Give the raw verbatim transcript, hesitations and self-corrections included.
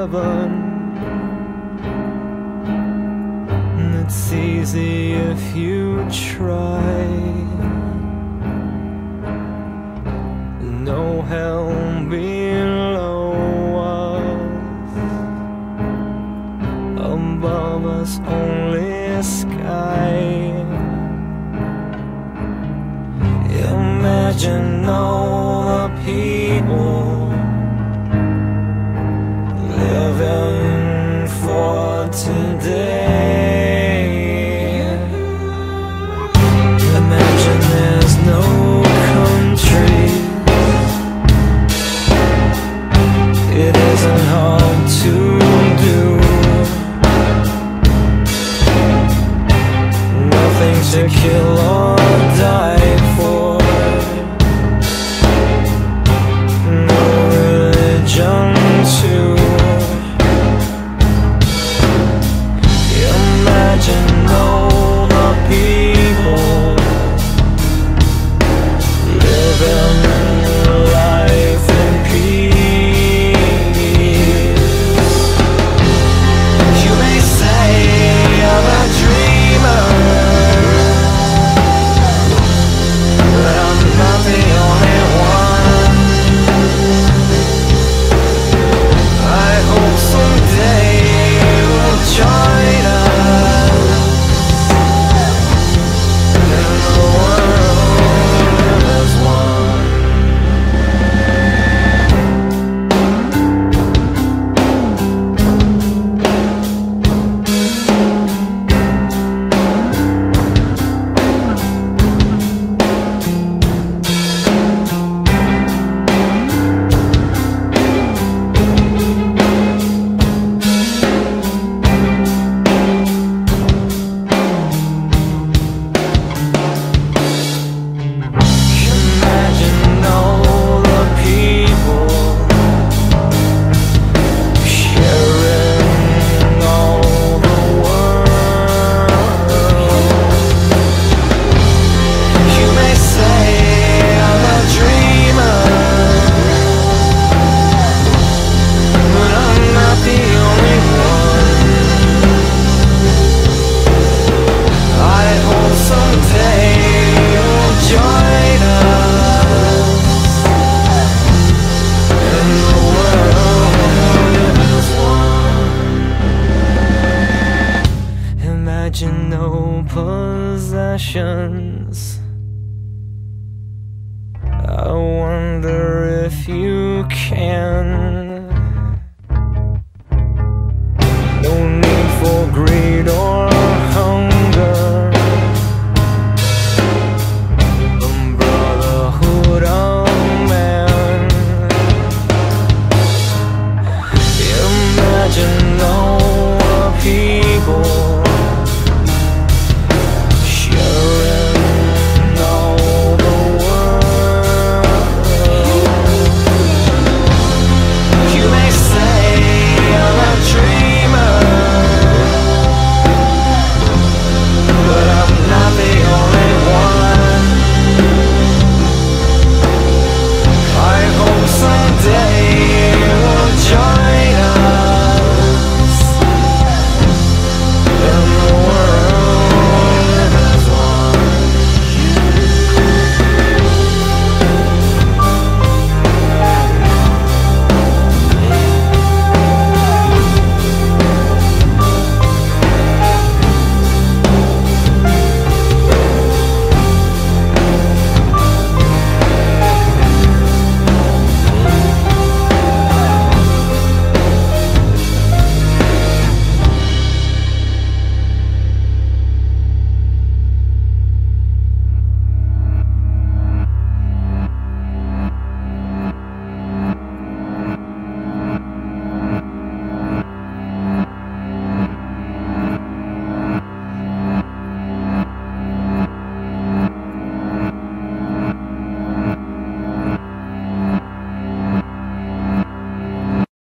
heaven. It's easy if you try. No hell below us, above us only sky. Imagine all the people living for today. Imagine there's no country. It isn't hard to do. Nothing to kill or die for. No religion too. Imagine all the people living life in peace. You may say I'm a dreamer, but I'm not the only one. I hope someday you'll join us in the world as one. Imagine all the people sharing all the world. You may say I'm a dreamer, but I'm not the only one. I hope someday you'll join us in the world as one. Imagine no possessions. I wonder if you can. No need for greed or hunger. The brotherhood of man. Imagine all the people